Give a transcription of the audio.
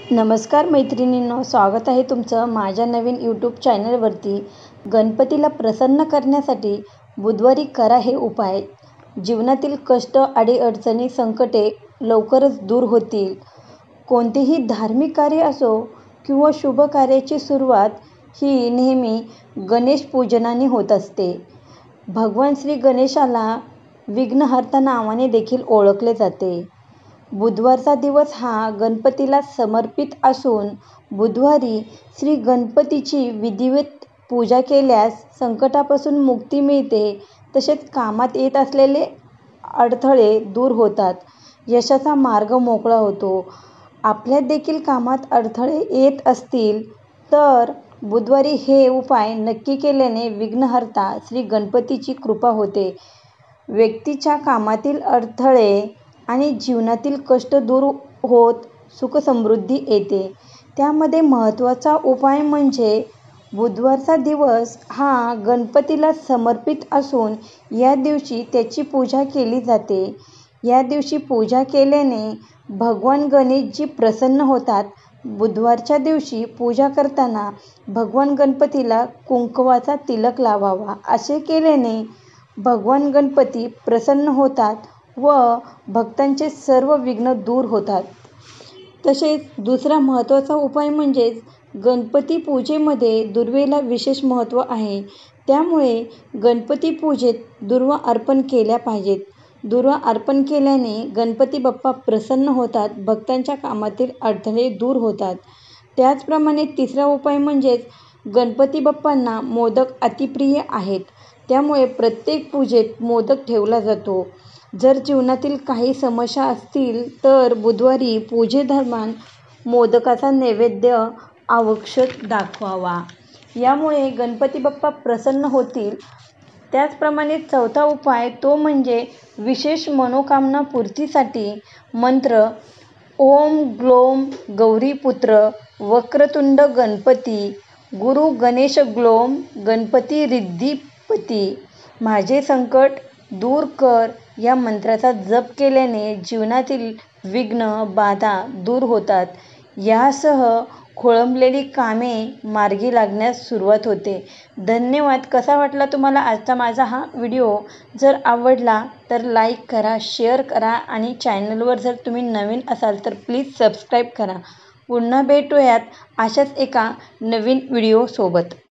नमस्कार मैत्रिणींनो, स्वागत आहे तुमचं माझ्या नवीन यूट्यूब चॅनलवरती. गणपतीला प्रसन्न करण्यासाठी बुधवारी करा हे उपाय. जीवनातील कष्ट, अडीअडचणी, संकटे लवकरच दूर होतील. कोणतेही धार्मिक कार्य असो किंवा शुभ कार्याची सुरुवात ही नेहमी गणेश पूजनाने होत असते. भगवान श्री गणेशाला विघ्नहर्ता नावाने देखील ओळखले जाते. बुधवारचा दिवस हा गणपतीला समर्पित असून बुधवारी श्री गणपतीची विधिवत पूजा केल्यास संकटापासून मुक्ती मिळते. तसेच कामात येत असलेले अडथळे दूर होतात, यशाचा मार्ग मोकळा होतो. आपल्या देखील कामात अडथळे येत असतील तर बुधवारी हे उपाय नक्की केल्याने विघ्नहर्ता श्री गणपतीची कृपा होते. व्यक्तीच्या कामातील अडथळे आणि जीवनातील कष्ट दूर होत सुखसमृद्धी येते. त्यामध्ये महत्त्वाचा उपाय म्हणजे बुधवारचा दिवस हा गणपतीला समर्पित असून या दिवशी त्याची पूजा केली जाते. या दिवशी पूजा केल्याने भगवान गणेशजी प्रसन्न होतात. बुधवारच्या दिवशी पूजा करताना भगवान गणपतीला कुंकवाचा तिलक लावावा. असे केल्याने भगवान गणपती प्रसन्न होतात व भक्तांचे सर्व विघ्न दूर होतात. तसेच दुसरा महत्त्वाचा उपाय म्हणजेच गणपती पूजेमध्ये दुर्वेला विशेष महत्त्व आहे. त्यामुळे गणपती पूजेत दुर्वा अर्पण केल्या पाहिजेत. दुर्वा अर्पण केल्याने गणपती बाप्पा प्रसन्न होतात, भक्तांच्या कामातील अडथळे दूर होतात. त्याचप्रमाणे तिसरा उपाय म्हणजेच गणपती बाप्पांना मोदक अतिप्रिय आहेत. त्यामुळे प्रत्येक पूजेत मोदक ठेवला जातो. जर जीवनातील काही समस्या असतील तर बुधवारी पूजेदरम्यान मोदकाचा नैवेद्य अवश्य दाखवावा. यामुळे गणपती बाप्पा प्रसन्न होतील. त्याचप्रमाणे चौथा उपाय तो म्हणजे विशेष मनोकामना पूर्तीसाठी मंत्र ओम ग्लोम गौरीपुत्र वक्रतुंड गणपती गुरु गणेश ग्लोम गणपती रिद्धिपती माझे संकट दूर कर या मंत्राचा जप केल्याने जीवनातील विघ्न बाधा दूर होतात. यासह खोळंबलेली कामे मार्गी लागण्यास सुरुवात होते. धन्यवाद. कसा वाटला तुम्हाला आजचा माझा हा व्हिडिओ? जर आवडला तर लाईक करा, शेअर करा आणि चॅनलवर जर तुम्ही नवीन असाल तर प्लीज सबस्क्राईब करा. पुन्हा भेटूयात अशाच एका नवीन व्हिडिओसोबत.